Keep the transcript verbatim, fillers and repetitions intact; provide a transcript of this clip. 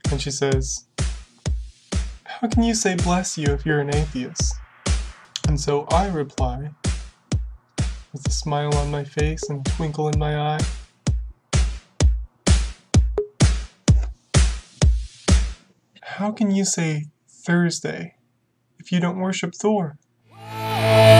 And she says, "How can you say bless you if you're an atheist?" And so I reply, with a smile on my face and a twinkle in my eye, "How can you say Thursday if you don't worship Thor?"